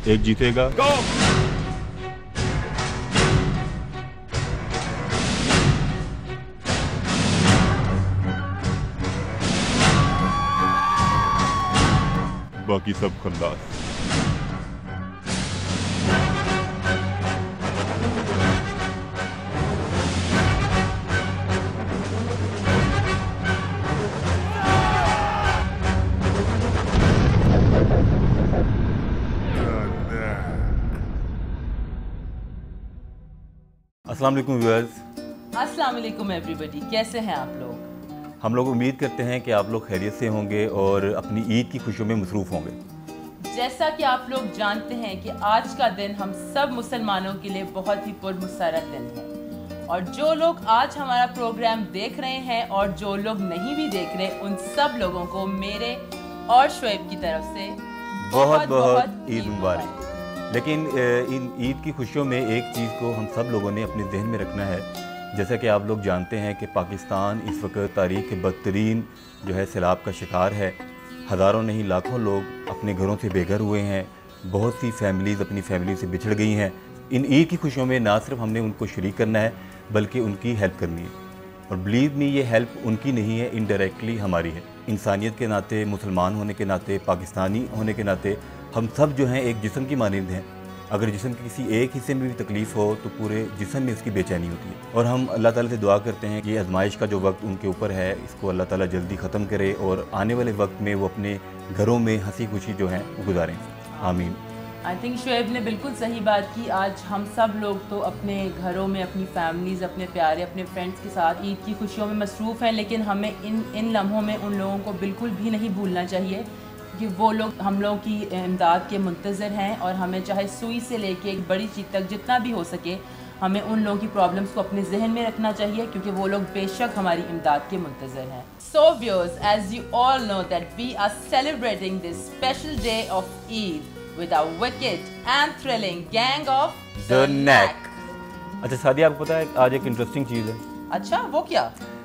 एक जीतेगा। बाकी सब खल्लास। अस्सलाम वालेकुम व्यूअर्स। अस्सलाम वालेकुम एवरीबॉडी, कैसे हैं आप लोग? हम लोग उम्मीद करते हैं कि आप लोग खैरियत से होंगे और अपनी ईद की खुशियों में मसरूफ़ होंगे। जैसा कि आप लोग जानते हैं कि आज का दिन हम सब मुसलमानों के लिए बहुत ही पुरमसरत दिन है, और जो लोग आज हमारा प्रोग्राम देख रहे हैं और जो लोग नहीं भी देख रहे, उन सब लोगों को मेरे और शुएब की तरफ से बहुत बहुत ईद मुबारक। लेकिन इन ईद की खुशियों में एक चीज़ को हम सब लोगों ने अपने जहन में रखना है। जैसा कि आप लोग जानते हैं कि पाकिस्तान इस वक्त तारीख़ के बदतरीन जो है सैलाब का शिकार है। हज़ारों नहीं लाखों लोग अपने घरों से बेघर हुए हैं। बहुत सी फैमिलीज़ अपनी फैमिली से बिछड़ गई हैं। इन ईद की खुशियों में ना सिर्फ हमने उनको शरीक करना है बल्कि उनकी हेल्प करनी है। और बिलीव मी, ये हेल्प उनकी नहीं है, इनडायरेक्टली हमारी है। इंसानियत के नाते, मुसलमान होने के नाते, पाकिस्तानी होने के नाते हम सब जो हैं एक जिस्म की मानंद हैं। अगर जिस्म के किसी एक हिस्से में भी तकलीफ़ हो तो पूरे जिस्म में उसकी बेचैनी होती है। और हम अल्लाह ताला से दुआ करते हैं कि आजमाइश का जो वक्त उनके ऊपर है इसको अल्लाह ताला जल्दी ख़त्म करे और आने वाले वक्त में वो अपने घरों में हंसी खुशी जो है वो गुजारें। आमीन। आई थिंक शुएब ने बिल्कुल सही बात की। आज हम सब लोग तो अपने घरों में अपनी फैमिलीज़, अपने प्यारे, अपने फ्रेंड्स के साथ ईद की खुशियों में मसरूफ़ हैं, लेकिन हमें इन लम्हों में उन लोगों को बिल्कुल भी नहीं भूलना चाहिए कि वो लोग हम लोगों की इमदाद के मुंतज़र हैं, और हमें चाहे सुई से लेके एक बड़ी चीज़ तक जितना भी हो सके हमें उन लोगों की प्रॉब्लम्स को अपने जहन में रखना चाहिए, क्योंकि वो लोग बेशक हमारी इमदाद के मुंतज़र हैं। So viewers, as you all know that we are celebrating this special day of Eid with a wicked and thrilling gang of The Knack। अच्छा सादिया, आपको पता है आज एक इंटरेस्टिंग चीज़ है। अच्छा, वो क्या?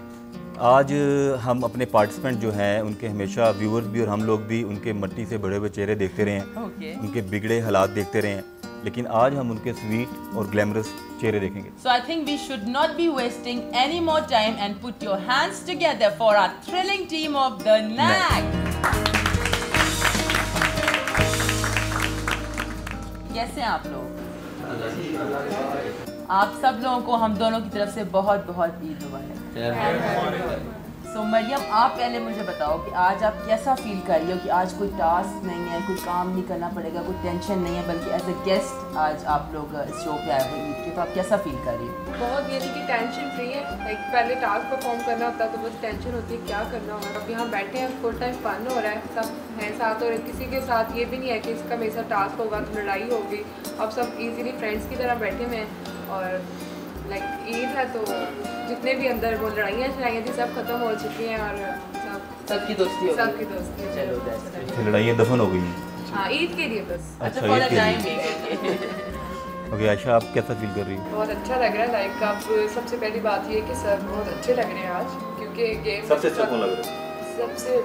आज हम अपने पार्टिसिपेंट जो हैं उनके हमेशा व्यूअर्स भी और हम लोग भी उनके मट्टी से बड़े हुए चेहरे देखते रहे हैं, उनके बिगड़े हालात देखते रहे हैं, लेकिन आज हम उनके स्वीट और ग्लैमरस चेहरे देखेंगे। So I think we should not be wasting any more time and put your hands together for our thrilling team of The Knack। कैसे हैं आप लोग? आप सब लोगों को हम दोनों की तरफ से बहुत बहुत ईद मुबारक। सो मरियम, आप पहले मुझे बताओ कि आज आप कैसा फील कर रही हो कि आज कोई टास्क नहीं है, कोई काम नहीं करना पड़ेगा, कोई टेंशन नहीं है, बल्कि एज अ गेस्ट आज आप लोग इस शो पे आए हुए ईद के, तो आप कैसा फील कर रही हो? बहुत ये कि टेंशन फ्री है। लाइक पहले टास्क परफॉर्म करना होता है तो बहुत टेंशन होती है क्या करना होगा। अब यहाँ बैठे हैं, फुल टाइम फन हो रहा है, सब हैं साथ, और किसी के साथ ये भी नहीं है कि इसका मेरे साथ टास्क होगा तो लड़ाई होगी। अब सब इजीली फ्रेंड्स की तरह बैठे हुए हैं, और लाइक ईद है तो जितने भी अंदर वो लड़ाइयाँ थी सब खत्म हो चुकी हैं, और सबकी दोस्ती हो गई। सबकी दोस्ती। चलो, लड़ाइयाँ दफन हो गई हैं। हाँ, ईद के लिए बस। अच्छा, ईद फॉर के टाइम लिए। ओके आयशा, आप कैसा फील कर रही हो? बहुत अच्छा लग रहा है। लाइक अब सबसे पहली बात ये है कि सब बहुत अच्छे लग रहे हैं आज, क्योंकि गेम सबसे अच्छा कौन लग रहा है? सबसे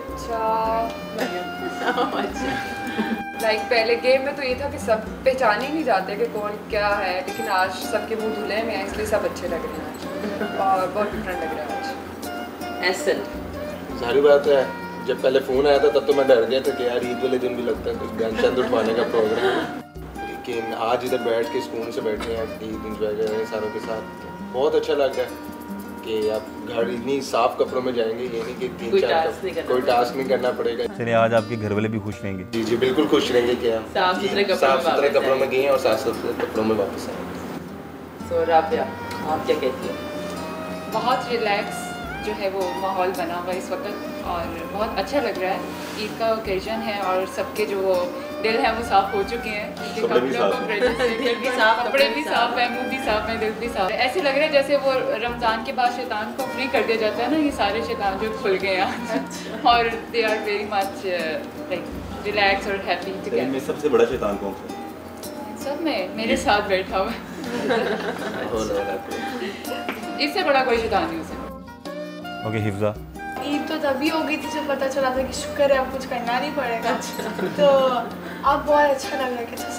अच्छा लाइक पहले गेम में तो ये था कि सब पहचान ही नहीं जाते कि कौन क्या है, लेकिन आज सबके मुंह धुले में हैं, इसलिए सब अच्छे लग रहे हैं आज, और बहुत डिफरेंट लग रहा है आज। ऐसे सारी बात है, जब पहले फ़ोन आया था तब तो मैं डर गया था कि यार ईद वाले दिन भी लगता है कुछ ध्यानचंद उठवाने का प्रोग्राम, लेकिन आज इधर बैठ के सुकून से बैठे हैं, ईद इंजॉय कर रहे हैं सारों के साथ। बहुत अच्छा लग रहा है कि आप घर इतनी साफ कपड़ों में जाएंगे, ये नहीं कि कोई टास्क नहीं करना पड़ेगा। चलिए, आज आपके घर वाले भी खुश रहेंगे। जी जी बिल्कुल खुश रहेंगे कि हम साफ सुथरे कपड़ों में गए हैं और साफ सुथरे कपड़ों में वापस आए। सो राबिया, आप क्या कहती हो? बहुत रिलैक्स जो है वो माहौल बना हुआ इस वक्त, और बहुत अच्छा लग रहा है। ईद का ओकेजन है और सबके जो दिल है वो साफ हो चुके हैं, कपड़े भी साफ है, मुंह भी साफ है, दिल भी साफ है। ऐसे लग रहा है जैसे वो रमज़ान के बाद शैतान को फ्री कर दिया जाता है ना, ये सारे शैतान जो खुल गए आज, और they are very much like relax और हैप्पी टुगेदर। में सबसे बड़ा शैतान कौन सा? सब में मेरे साथ बैठा हुआ है। इससे बड़ा कोई शैतान नहीं हो सकता। ओके हिफ्जा, ईद तो तभी हो गई थी जब पता चला था कि शुक्र है अब कुछ करना नहीं पड़ेगा। तो अब बहुत अच्छा लग रहा है कि अच्छा सब ठीक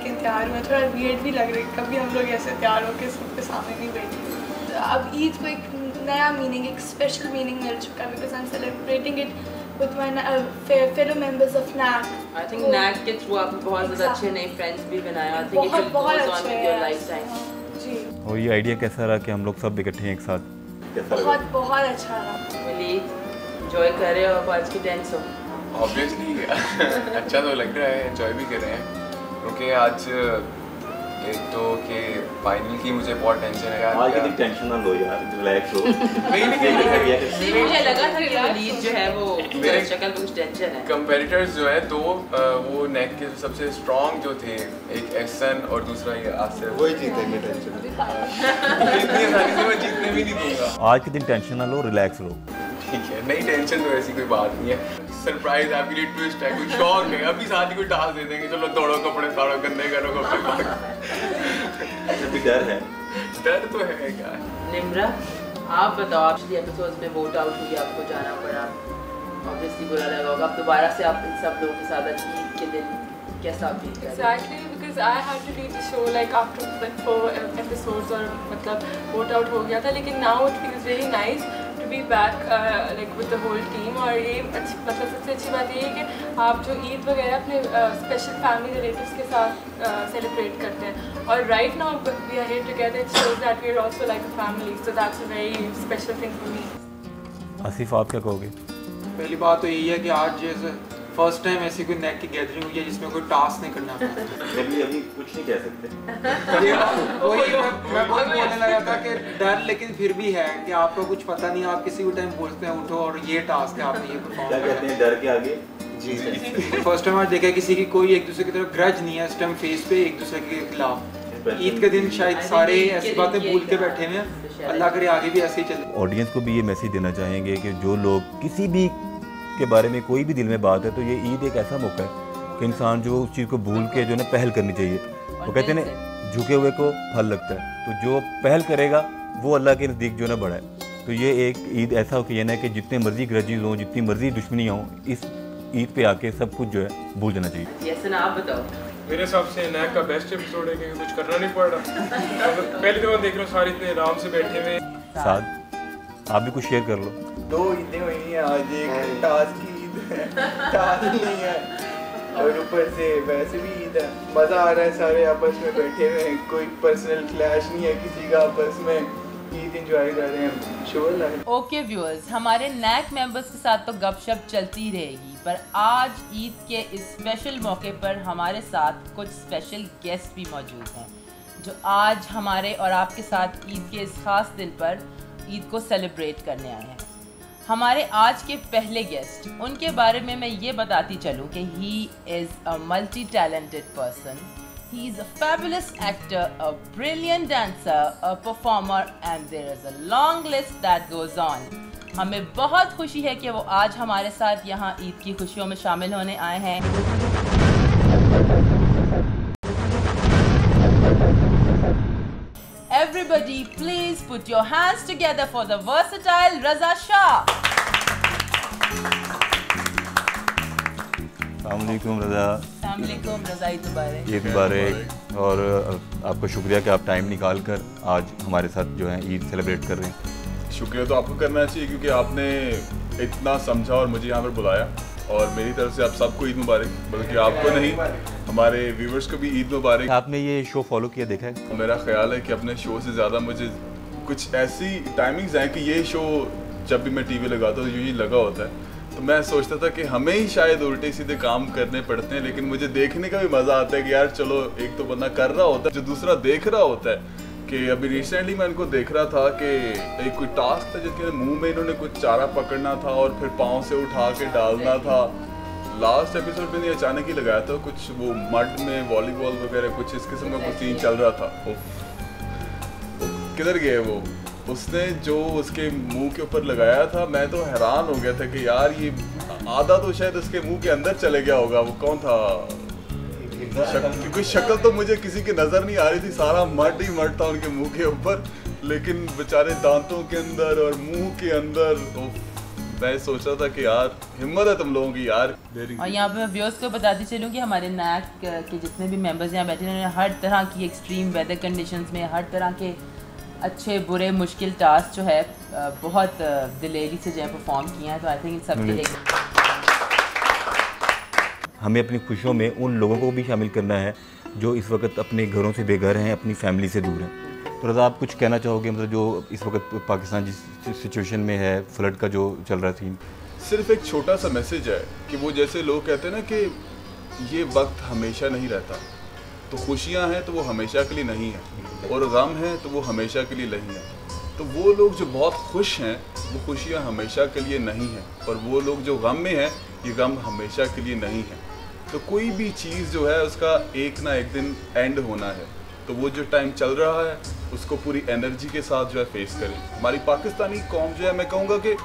लेकिन तैयार हुए, थोड़ा वियर्ड भी लग रहा है, कभी हम लोग ऐसे तैयार होकर सबके सामने नहीं बैठे। अब ईद को एक नया मीनिंग, एक स्पेशल मीनिंग मिल चुका है, because I am celebrating it with my fellow members of NAC. I think NAC के थ्रू आपने बहुत ज़्यादा अच्छे नए फ्रेंड्स भी बनाए। I think it will go on with your lifetime. जी। और ये आइडिया कैसा रहा कि हम लोग सब इकट्ठे हैं एक साथ? बहुत अच्छा रहा। मिली एंजॉय कर रहे हो आज की टेंस हो? ऑब्वियसली अच्छा तो लग रहा है, एंजॉय भी कर रहे हैं क्योंकि आज एक तो कि फाइनल की मुझे बहुत टेंशन है यार। आज कितनी टेंशन ना लो यार, रिलैक्स हो। नहीं मुझे लगा था कि वलीद जो है वो मेरे शक्ल पे कुछ टेंशन है। कंपेटिटर्स जो है तो वो नेक के सबसे स्ट्रॉन्ग जो थे, एक एहसन और दूसरा ये आसिफ, वही जीतेंगे, टेंशन इतनी आसानी से मैं जीतने भी नहीं दूंगा। आज कितनी टेंशन ना लो, रिलैक्स लो। ठीक है, नहीं टेंशन तो ऐसी कोई बात नहीं है। सरप्राइज हैप्पी ट्विस्ट है, कुछ शॉक है, अभी साथ ही कोई टास्क दे देंगे, चलो दौड़ो कपड़े फाड़ो गंदे करो कपड़े। अभी डर है? डर तो है क्या। निम्रा आप बताओ, पिछले एपिसोड्स में वोट आउट हुई, आपको जाना पड़ा, ऑब्वियसली बुरा लगा होगा। अब दोबारा से आप इन सब लोगों के साथ ईद के दिन कैसा फील कर रहे हैं? Exactly, because I had to leave the show like after like 4 episodes और मतलब vote out हो गया था, लेकिन now it feels really nice to be back like with the whole team। और ये मतलब सबसे अच्छी बात ये है कि आप जो ईद वगैरह अपने स्पेशल फैमिली रिलेटिव्स के साथ सेलिब्रेट करते हैं, और right now we are here together, it shows that we are also like a family, so that's a very special thing for me। Asif आप क्या कहोगे? पहली बात तो यही है कि आज जैसे फर्स्ट टाइम ऐसी कोई नेक की गैदरिंग हुई है जिसमें कोई टास्क नहीं करना पड़ा। अभी कुछ नहीं कह सकते। वही मैं बहुत बोलने लगा था कि डर लेकिन फिर भी है कि आपको कुछ पता नहीं, आप किसी भी टाइम बोलते हैं उठो और ये टास्क है, आपने ये परफॉर्म क्या कहते हैं, डर के आगे जी। फर्स्ट टाइम आज देखा किसी की कोई एक दूसरे की तरफ ग्रज नहीं है इस टाइम फेस पे एक दूसरे के खिलाफ। ईद के दिन शायद सारे ऐसी बातें भूल के बैठे हुए हैं, अल्लाह करे आगे भी ऐसे ही चले। ऑडियंस को भी ये मैसेज देना चाहेंगे कि जो लोग किसी भी के बारे में कोई भी दिल में बात है, तो ये ईद एक ऐसा मौका है कि इंसान जो उस चीज़ को भूल के जो है ना पहल करनी चाहिए। वो कहते हैं ना झुके हुए को फल लगता है, तो जो पहल करेगा वो अल्लाह के नज़दीक जो है ना बड़ा है। तो ये एक ईद ऐसा ओकेजन है कि जितने मर्जी ग्रजेस हों, जितनी मर्जी दुश्मनियाँ हों, इस ईद पे आके सब कुछ जो है भूल जाना चाहिए। यस ना, आप बताओ। मेरे हिसाब से नैक का बेस्ट एपिसोड है क्योंकि कुछ करना नहीं पड़ रहा। पहली दफ़ा देख रहा हूँ सारे इतने आराम से बैठे हुए। साथ आप भी कुछ शेयर कर लो। 2 ईदें हुई हैं आज, एक टास्क की ईद है, टास्क नहीं है, और ऊपर से वैसे भी ईद है। मज़ा आ रहा है, सारे आपस में बैठे हुए हैं, कोई पर्सनल क्लैश नहीं है किसी का, आपस में ईद एंजॉय कर रहे हैं। शुक्र। ओके व्यूअर्स, हमारे नैक मेंबर्स के साथ तो गपशप चलती रहेगी, पर आज ईद के इस स्पेशल मौके पर हमारे साथ कुछ स्पेशल गेस्ट भी मौजूद हैं जो आज हमारे और आपके साथ ईद के इस खास दिन पर ईद को सेलिब्रेट करने आए हैं। हमारे आज के पहले गेस्ट, उनके बारे में मैं ये बताती चलूँ कि he is a multi talented person, he is a fabulous actor, a brilliant dancer, a performer, and there is a long list that goes on. हमें बहुत खुशी है कि वो आज हमारे साथ यहाँ ईद की खुशियों में शामिल होने आए हैं। Everybody, please put your hands together for the versatile Raza Shah. अस्सलामुअलैकुम रज़ा। अस्सलामुअलैकुम रज़ा, ईद मुबारक। ईद मुबारक। और आपका शुक्रिया कि आप टाइम निकाल कर आज हमारे साथ जो है ईद सेलिब्रेट कर रहे हैं। शुक्रिया तो आपको करना चाहिए क्योंकि आपने इतना समझा और मुझे यहाँ पर बुलाया, और मेरी तरफ से आप सबको ईद मुबारक, बल्कि आपको नहीं हमारे व्यूवर्स को भी ईद मुबारक। आपने ये शो फॉलो किया, देखा है? मेरा ख्याल है कि अपने शो से ज़्यादा मुझे कुछ ऐसी टाइमिंग्स हैं कि ये शो जब भी मैं टीवी लगाता हूँ यूँ लगा होता है, तो मैं सोचता था कि हमें ही शायद उल्टे सीधे काम करने पड़ते हैं, लेकिन मुझे देखने का भी मज़ा आता है कि यार चलो एक तो बंदा कर रहा होता है जो दूसरा देख रहा होता है। कि अभी रिसेंटली मैं इनको देख रहा था कि एक कोई टास्क था जिसके मुंह में इन्होंने कुछ चारा पकड़ना था और फिर पाँव से उठा के डालना था। लास्ट एपिसोड में अचानक ही लगाया था, कुछ वो मड में वॉलीबॉल वगैरह कुछ इस किस्म का कुछ सीन चल रहा था। किधर गए वो? उसने जो उसके मुंह के ऊपर लगाया था, मैं तो हैरान हो गया था कि यार ये आधा तो शायद उसके मुंह के अंदर चले गया होगा। वो कौन था? क्योंकि शक्ल तो मुझे किसी की नज़र नहीं आ रही थी, सारा मड ही मड था उनके मुंह के ऊपर, लेकिन बेचारे दांतों के अंदर और मुंह के अंदर मैं सोच रहा था कि यार हिम्मत है तुम लोगों की यार। और यहाँ पे मैं व्यूअर्स को बताती चलूँ कि हमारे नैक के जितने भी मेंबर्स यहाँ बैठे हैं उन्होंने हर तरह की एक्सट्रीम वेदर कंडीशंस में हर तरह के अच्छे बुरे मुश्किल टास्क जो है बहुत दिलेरी से जो है परफॉर्म किए हैं। तो आई थिंक सबके एक हमें अपनी खुशियों में उन लोगों को भी शामिल करना है जो इस वक्त अपने घरों से बेघर हैं, अपनी फैमिली से दूर हैं। तो रज़ा आप कुछ कहना चाहोगे, मतलब जो इस वक्त पाकिस्तान जिस सिचुएशन में है, फ्लड का जो चल रहा सीन? सिर्फ एक छोटा सा मैसेज है कि वो जैसे लोग कहते हैं ना कि ये वक्त हमेशा नहीं रहता, तो खुशियाँ हैं तो वो हमेशा के लिए नहीं है, और गम है तो वो हमेशा के लिए नहीं है। तो वो लोग जो बहुत खुश हैं वो खुशियाँ हमेशा के लिए नहीं हैं, और वो लोग जो गम में हैं ये गम हमेशा के लिए नहीं है। तो कोई भी चीज़ जो है उसका एक ना एक दिन एंड होना है, तो वो जो टाइम चल रहा है उसको पूरी एनर्जी के साथ जो है फेस करें। हमारी पाकिस्तानी कौम जो है, मैं कहूँगा कि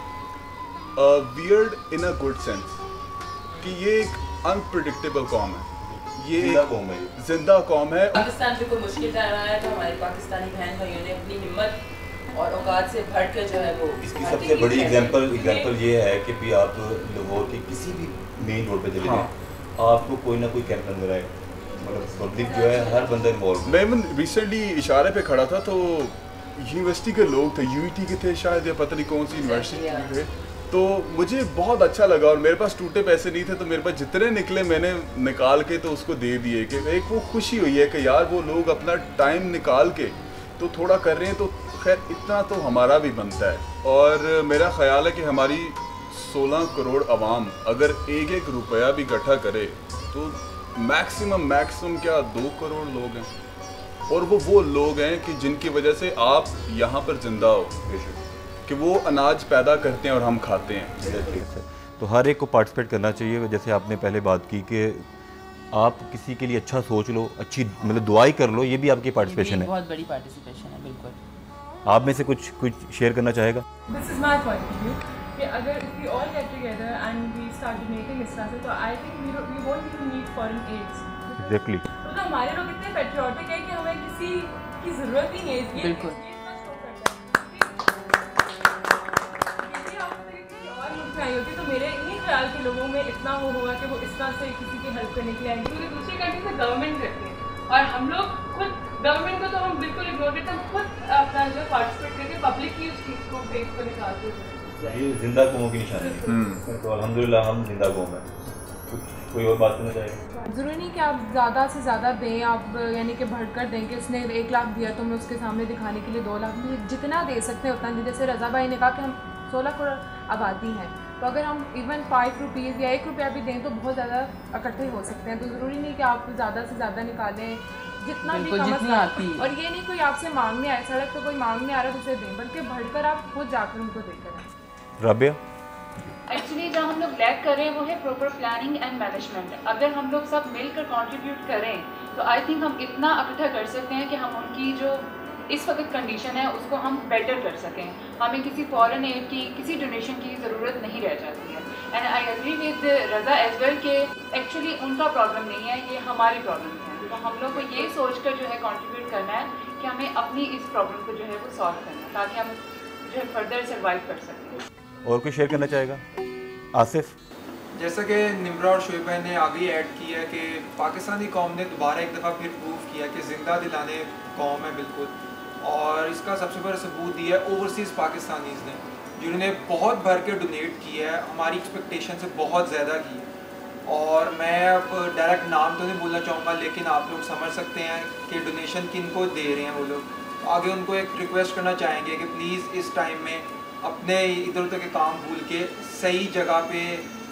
weird in a good sense, कि ये एक अनप्रिडिक्टेबल कौम है, ये जिंदा कौम है। पाकिस्तान पे कोई मुश्किल आ रहा है तो हमारे पाकिस्तानी बहन भाइयों ने अपनी हिम्मत और औकात से बढ़ कर जो है वो इसकी सबसे बड़ी एग्जांपल ये है कि भी आप लाहौर के किसी भी मेन रोड पे चले जाएं, आपको कोई ना कोई कैंप नजर आए, मतलब पब्लिक जो है हर बंदा इन्वॉल्व। मैं रिसेंटली इशारे पे खड़ा था तो यूनिवर्सिटी के लोग थे, यूईटी के थे शायद, या पता नहीं कौन सी यूनिवर्सिटी के थे, तो मुझे बहुत अच्छा लगा। और मेरे पास टूटे पैसे नहीं थे तो मेरे पास जितने निकले मैंने निकाल के तो उसको दे दिए, कि एक वो खुशी हुई है कि यार वो लोग अपना टाइम निकाल के तो थोड़ा कर रहे हैं, तो खैर इतना तो हमारा भी बनता है। और मेरा ख्याल है कि हमारी 16 करोड़ आवाम अगर एक एक रुपया भी इकट्ठा करे तो मैक्सिमम क्या 2 करोड़ लोग हैं, और वो लोग हैं कि जिनकी वजह से आप यहाँ पर जिंदा हो, कि वो अनाज पैदा करते हैं और हम खाते हैं। तो हर एक को पार्टिसिपेट करना चाहिए। जैसे आपने पहले बात की कि आप किसी के लिए अच्छा सोच लो, अच्छी मतलब दुआई कर लो, ये भी आपकी पार्टिसिपेशन है, बहुत बड़ी पार्टिसिपेशन है। बिल्कुल आप में से कुछ शेयर करना चाहेगा? This is my point of view कि अगर we all get together and we start donating इस तरह से, तो I think we won't even need foreign aids. Exactly, मतलब हमारे लोग इतने पैट्रियोटिक है कि हमें किसी की ज़रूरत ही नहीं है। बिल्कुल होती तो मेरे नहीं ख्याल के लोगों में इतना वो होगा कि वो इस तरह से किसी की हेल्प करने के लिए आएंगे, क्योंकि दूसरी कंट्री में गवर्नमेंट रहती है और हम लोग खुद गवर्नमेंट को तो हम बिल्कुल इग्नोर करते हैं, हम खुद अपना जो पार्टिसिपेट करके पब्लिक की उस चीज़ को फेस को निकालते हैं। ये जिंदा कौमों की निशानी है, तो अल्हम्दुलिल्लाह हम जिंदा कौम है। कोई और बात करना चाहेगा? ज़रूरी नहीं कि आप ज़्यादा से ज़्यादा दें, आप यानी कि बढ़कर दें कि उसने 1 लाख दिया तो मैं उसके सामने दिखाने के लिए 2 लाख, जितना दे सकते हैं उतना दें। जैसे रज़ा भाई ने कहा कि हम 16 करोड़ आबादी हैं, तो अगर हम इवन 5 रुपीज़ या 1 रुपया भी दें तो बहुत ज़्यादा इकट्ठे हो सकते हैं। तो ज़रूरी नहीं कि आप ज़्यादा से ज़्यादा निकालें, जितना भी कम आती है। और ये नहीं कोई आपसे मांगने आए, सड़क पर कोई मांगने आ रहा है तो उसे दें, बल्कि बढ़कर आप खुद जाकर उनको देकर आए। राबिया, एक्चुअली जो हम लोग लैक कर रहे हैं वो है प्रॉपर प्लानिंग एंड मैनेजमेंट। अगर हम लोग सब मिलकर कंट्रीब्यूट करें तो आई थिंक हम इतना इकट्ठा कर सकते हैं कि हम उनकी जो इस वक्त कंडीशन है उसको हम बेटर कर सकें। हमें किसी फॉरेन एड की, किसी डोनेशन की ज़रूरत नहीं रह जाती है। And I agree with Raza as well के एक्चुअली उनका प्रॉब्लम नहीं है, ये हमारी प्रॉब्लम है। तो हम लोग को ये सोच कर जो है कंट्रीब्यूट करना है कि हमें अपनी इस प्रॉब्लम को जो है वो सॉल्व करना है, ताकि हम जो है फर्दर सर्वाइव कर सकें। और कुछ शेयर करना चाहेगा? आसिफ, जैसा कि निम्रा और शोएब भाई ने आगे ऐड किया है कि पाकिस्तानी कौम ने दोबारा एक दफ़ा फिर प्रूव किया कि ज़िंदा दिलाने कौम है बिल्कुल, और इसका सबसे बड़ा सबूत दिया है ओवरसीज़ पाकिस्तानीज़ ने, जिन्होंने बहुत भर के डोनेट किया है, हमारी एक्सपेक्टेशन से बहुत ज़्यादा की। और मैं अब डायरेक्ट नाम तो नहीं बोलना चाहूँगा, लेकिन आप लोग समझ सकते हैं कि डोनेशन किन को दे रहे हैं वो लोग। आगे उनको एक रिक्वेस्ट करना चाहेंगे कि प्लीज़ इस टाइम में अपने इधर उधर के काम भूल के सही जगह पे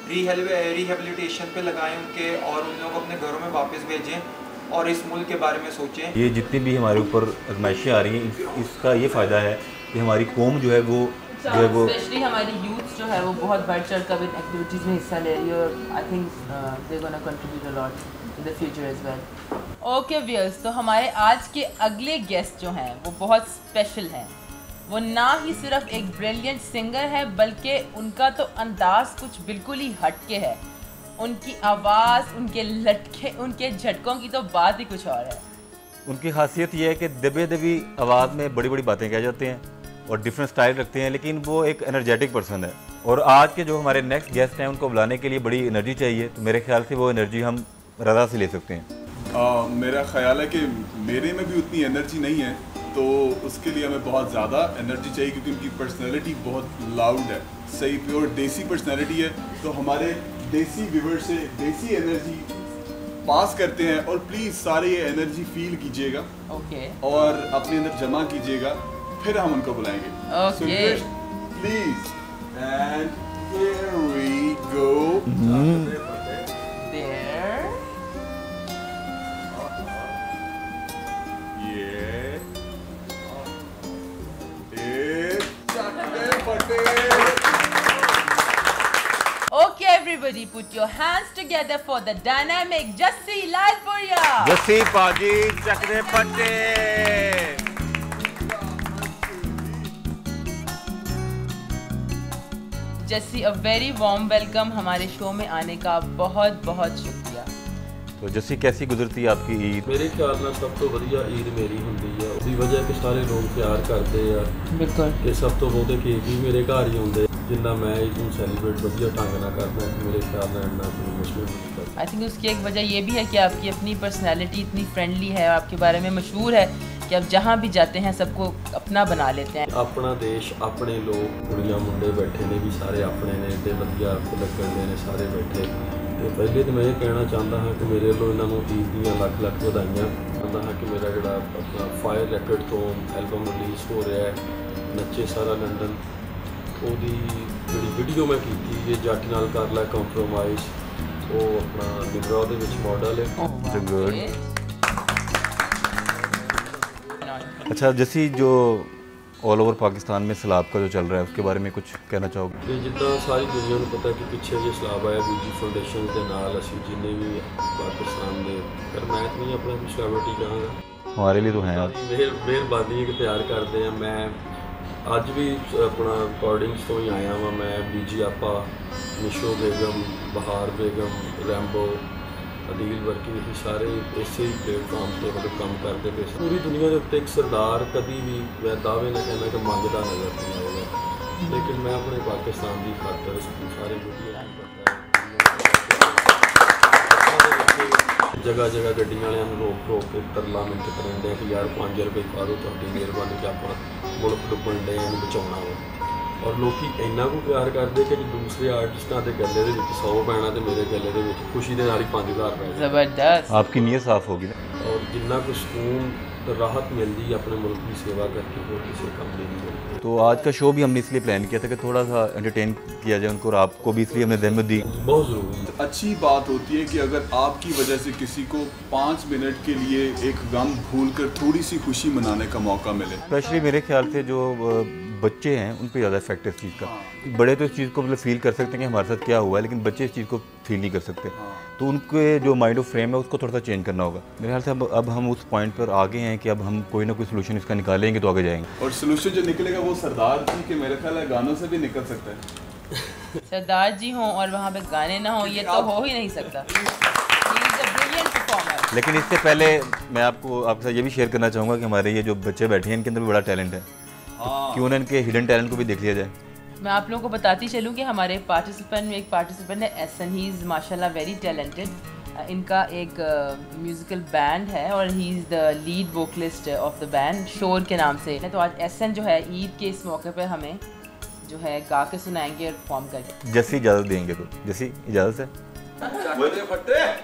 रिहेबिलिटेशन पे लगाएं उनके, और उन लोग अपने घरों में वापस भेजें और इस मुल्क के बारे में सोचें। ये जितनी भी हमारे ऊपर आजमाइशें आ रही हैं इसका ये फ़ायदा है कि हमारी कौम जो है वो स्पेशली हमारी यूथ जो है वो बहुत बढ़ चढ़ कर इन एक्टिविटीज़ में हिस्सा ले रही है, और I think they gonna contribute a lot in the future as well. Okay viewers, तो हमारे आज के अगले गेस्ट जो हैं वो बहुत स्पेशल हैं। वो ना ही सिर्फ एक ब्रिलियंट सिंगर है बल्कि उनका तो अंदाज कुछ बिल्कुल ही हटके है। उनकी आवाज़, उनके लटके, उनके झटकों की तो बात ही कुछ और है। उनकी खासियत ये है कि दबे दबी आवाज़ में बड़ी बड़ी बातें कह जाते हैं और डिफरेंट स्टाइल रखते हैं, लेकिन वो एक एनर्जेटिक पर्सन है। और आज के जो हमारे नेक्स्ट गेस्ट हैं उनको बुलाने के लिए बड़ी एनर्जी चाहिए, तो मेरे ख्याल से वो एनर्जी हम रज़ा से ले सकते हैं। मेरा ख्याल है कि मेरे में भी उतनी एनर्जी नहीं है, तो उसके लिए हमें बहुत ज़्यादा एनर्जी चाहिए क्योंकि उनकी पर्सनैलिटी बहुत लाउड है, सही प्योर देसी पर्सनैलिटी है। तो हमारे देसी व्यूअर से देसी एनर्जी पास करते हैं और प्लीज़ सारे ये एनर्जी फील कीजिएगा और अपने अंदर जमा कीजिएगा, फिर हम उनको बुलाएंगे। Please and here we go. There. Yeah. Okay, everybody, put your hands together for the dynamic Jassi Lalpuria. Jassi Paji Chakde Patte. Jassi a very warm welcome हमारे शो में आने का बहुत बहुत शुक्रिया। तो जस्सी कैसी गुजरती है आपकी ईद? मेरे ख्याल में सब तो वधिया ईद मेरी होंगी है, उसकी वजह कि सारे लोग प्यार करते हैं। बिल्कुल कि सब तो बहुते केक भी मेरे घर ही होंगे, जिन्ना मैं ईद को सैलीब्रेट वधिया ढंग नाल करदा कि मेरे ख्याल में इन्ना कोई मुश्किल नहीं करता। आई थिंक उसकी एक वजह ये भी है कि आपकी अपनी पर्सनैलिटी इतनी फ्रेंडली है, आपके बारे में मशहूर है कि आप जहाँ भी जाते हैं सबको अपना बना लेते हैं। अपना देश, अपने लोग, कुड़ियाँ मुंडे बैठे ने भी सारे अपने ने ते वधिया लगते ने सारे बैठे। तो पहले तो मैं ये कहना चाहता हाँ कि मेरे लो इन्होंने ईद दियाँ लख लख बधाइयाँ। चाहता हाँ कि मेरा जोड़ा अपना फायर रिकॉर्ड तो एल्बम रिलीज़ हो रहा है नच्चे सारा लंडन, ओदी जी वीडियो मैं की थी ये जट नाल कर ला कंप्रोमाइज़, वो अपना निगराह दे विच मॉडल है। अच्छा जैसी जो ऑल ओवर पाकिस्तान में सैलाब का जो चल रहा है उसके बारे में कुछ कहना चाहोगे? कि जितना सारी दुनिया को पता है कि पिछले जो सैलाब आया बीजी फाउंडेशन के नाल असी जिन्हें भी पाकिस्तान के, पर मैं तो नहीं अपना सेलिब्रिटी कहांगा, हमारे लिए तो हैं आप मेहरबानी कि प्यार करते हैं। मैं अज भी अपना रिकॉर्डिंग्स तो ही आया वा, मैं बीजी आपा, निशो बेगम, बहार बेगम, रैम्बो, अदील वर्की ही सारे इसे ही प्लेटफॉर्म पर मतलब काम करते पे। पूरी दुनिया के उत्ते एक सरदार कभी भी मैं दावे न कहना कि मंगता नजर नहीं आएगा, लेकिन मैं अपने पाकिस्तान की खातर सारे जगह जगह गड्डियां वालियां रोक रोक के तरला मिनट करन दे कि यार 5 रुपये पा दो, तुहाडी मेहरबानी कि आप मुल्क डुबन डे बचाउणा वा। और लोग इन्ना को प्यार करते कि दूसरे आर्टिस्टों के गले के 100 पैना तो मेरे गले के खुशी के नाल ही 5000 पै। जबरदस्त, आपकी नीयत साफ होगी ना। और जिन्ना कुछ सुकून तो राहत मिलती है अपने मुल्क की सेवा करके और किसी काम नहीं मिलती। तो आज का शो भी हमने इसलिए प्लान किया था कि थोड़ा सा एंटरटेन किया जाए उनको, और आपको भी इसलिए हमने ज़हमत दी। बहुत ज़रूरी है। अच्छी बात होती है कि अगर आपकी वजह से किसी को 5 मिनट के लिए एक गम भूलकर थोड़ी सी खुशी मनाने का मौका मिले। स्पेशली मेरे ख्याल से जो बच्चे हैं उन पे ज़्यादा इफेक्ट है इस चीज़ का। बड़े तो इस चीज़ को मतलब फील कर सकते हैं कि हमारे साथ क्या हुआ है, लेकिन बच्चे इस चीज़ को फील नहीं कर सकते। तो उनके जो माइंड ऑफ फ्रेम है उसको थोड़ा सा चेंज करना होगा। मेरे ख्याल से अब हम उस पॉइंट पर आगे हैं कि अब हम कोई ना कोई सोल्यूशन इसका निकालेंगे तो आगे जाएंगे। और सोल्यूशन जो निकलेगा वो सरदार जी के मेरे ख्याल है गानों से भी निकल सकता है। सरदार जी हों और वहाँ पे गाने ना हों, ये तो हो ही नहीं सकता। लेकिन इससे पहले मैं आपके साथ ये भी शेयर करना चाहूँगा कि हमारे ये जो बच्चे बैठे हैं इनके अंदर भी बड़ा टैलेंट है, क्यों ना इनके हिडन टैलेंट को भी देख लिया जाए। मैं आप लोगों को बताती चलूँ कि हमारे पार्टिसिपेंट में एक पार्टिसिपेंट है एहसन, ही इज़ माशाल्लाह वेरी टैलेंटेड। इनका एक म्यूज़िकल बैंड है और he is the lead vocalist of the band, Shor के नाम से। तो आज एहसन जो है ईद के इस मौके पर हमें जो है गा के सुनाएंगे और परफॉर्म करके। जैसी इजाज़त देंगे तो जैसी इजाज़त है।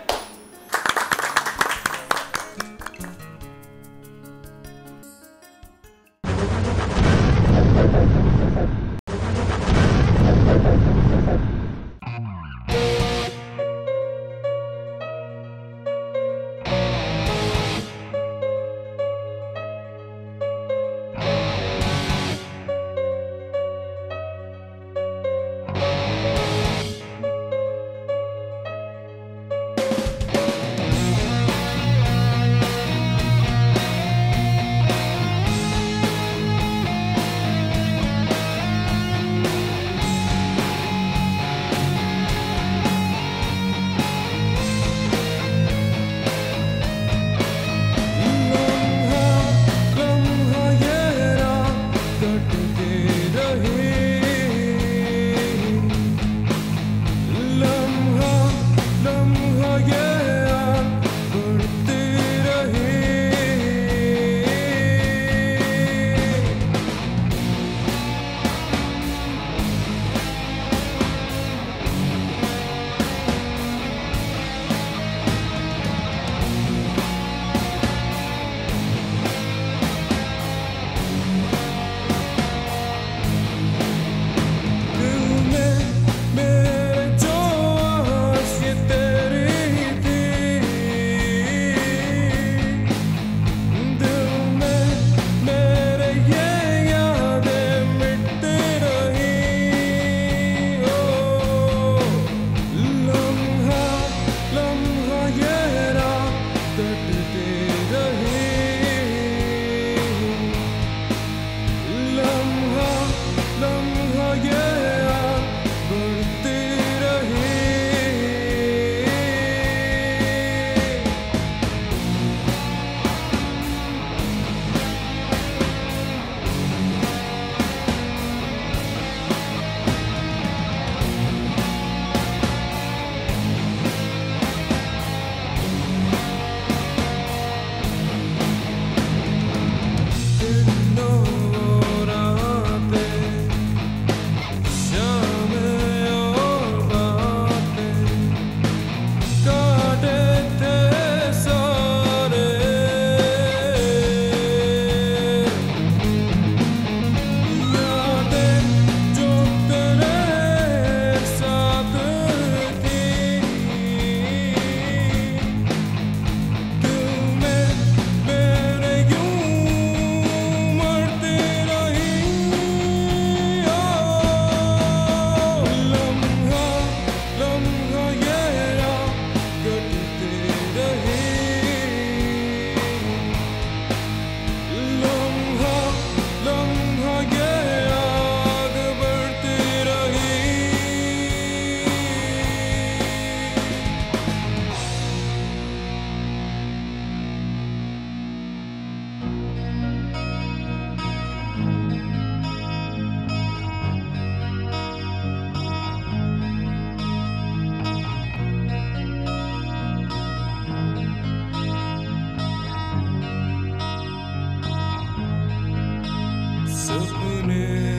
सपने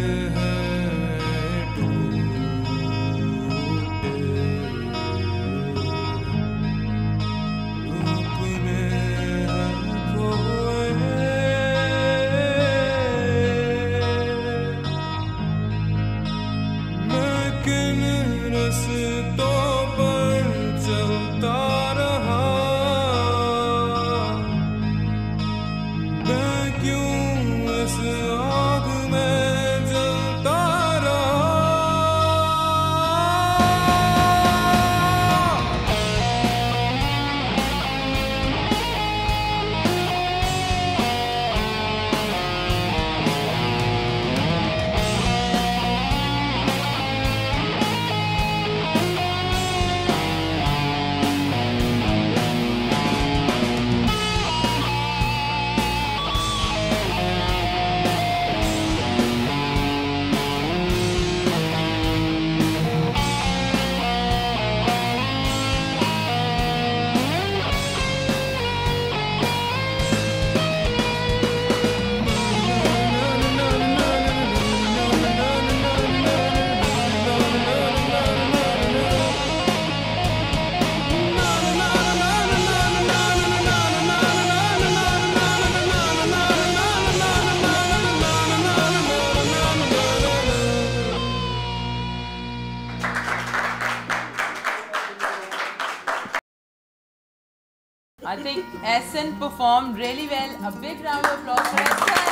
I think Ehsan performed really well. A big round of applause for Ehsan.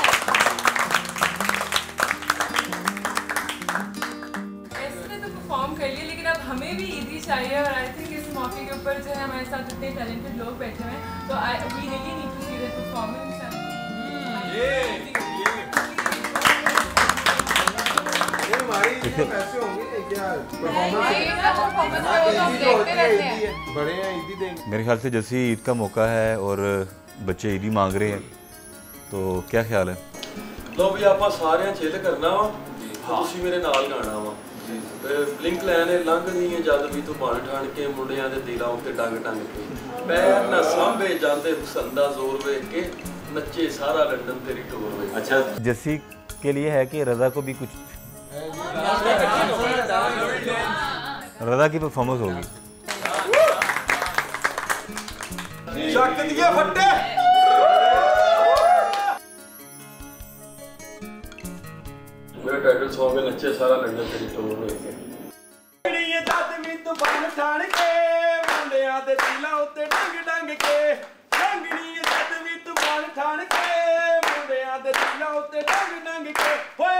Ehsan ने तो perform कर लिया, लेकिन अब हमें भी ईदी चाहिए और I think इस मौके के ऊपर जो है हमारे साथ इतने talented लोग बैठे हुए हैं, तो we really need to see the performance. पैसे होंगे क्या मेरे ख्याल से जैसे ईद का मौका है और बच्चे ईदी मांग रहे हैं, तो क्या ख्याल है? लो भी आप सारे चिल करना वा, तुसी मेरे नाल गाना वा। ब्लिंक लैने लंघदी है जद भी तू बन ठाण के मुंडियां दे दिलां उत्ते डंग टंग के पैर ना सांभे जांदे हुसन दा जोर वेख के नच्चे सारा लंदन तेरी टोर वे। अच्छा, जैसी के लिए है कि रज़ा को भी कुछ रज़ा की परफॉर्मेंस होगी। शक दिए फट्टे मेरा टाइटल सॉन्ग है नच्चे सारा लंदन तेरी टोर वे के जद भी तू बन ठाण के मुंडियां दे दिलां उत्ते डंग डंग के लंघनी जद भी तू बन ठाण के मुंडियां दे दिलां उत्ते डंग डंग के